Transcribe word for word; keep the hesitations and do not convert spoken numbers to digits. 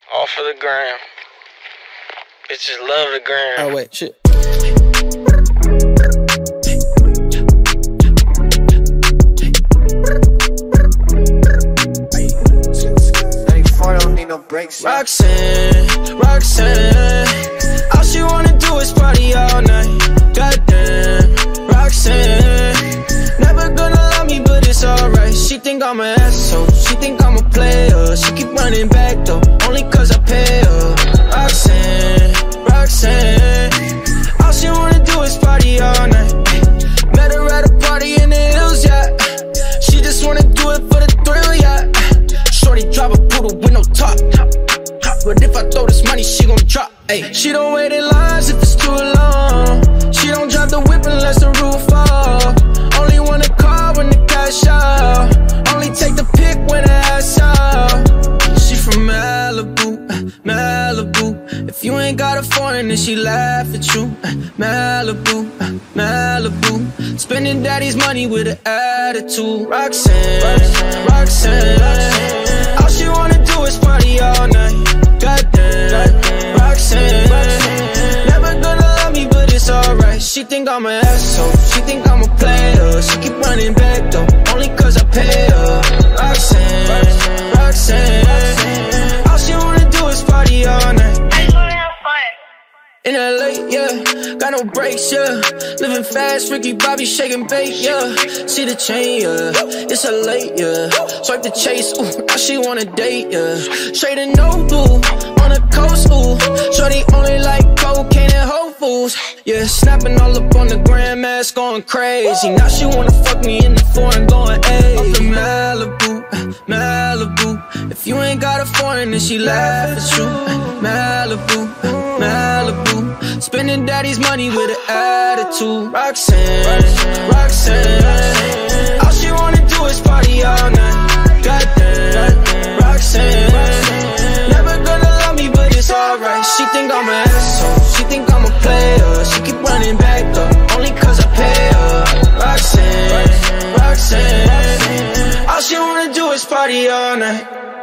All for the gram. Bitches love the gram. Oh wait, shit. Don't need no breaks. Roxanne, Roxanne, all she wanna do is party all night. Goddamn, Roxanne, never gonna love me, but it's alright. She think I'm an asshole, she think I'm a player. She keep running back though, only cause I pay her. Roxanne, Roxanne, all she wanna do is party all night. Met her at a party in the hills, yeah. She just wanna do it for the thrill, yeah. Shorty drive a poodle with no top, but if I throw this money, she gon' drop. Ay, she don't wait in lines if it's too long. She don't drive the whip unless the roof fall. Only want a car when the cash out. Only take the pic when the ass out. She from Malibu, Malibu. If you ain't got a foreign, then she laugh at you. Malibu, Malibu. Spending daddy's money with an attitude. Roxanne, Roxanne, Roxanne. All she wanna do is party all night. Goddamn, Roxanne, Roxanne. Never gonna love me, but it's alright. She think I'm an asshole, she think I'm a player. She keep running back though, only cause I pay her. Roxanne, Roxanne, Roxanne. All she wanna do is party all night. In L A, yeah, got no brakes, yeah. Living fast, Ricky Bobby shaking bait, yeah. See the chain, yeah, it's a late, yeah. Swipe the chase, ooh, now she wanna date, yeah. Straight and no blue, on the coast, ooh. Shorty only like cocaine and Whole Foods, yeah. Snapping all up on the grandmas, going crazy. Now she wanna fuck me in the foreign, going ayy. Up in Malibu, Malibu. If you ain't got a foreign, then she laugh at you. Malibu, Malibu. Spending daddy's money with an attitude. Roxanne, Roxanne, all she wanna do is party all night. Goddamn, Roxanne, never gonna love me, but it's alright. She think I'm an asshole, she think I'm a player. She keep running back though, only cause I pay her. Roxanne, Roxanne, all she wanna do is party all night.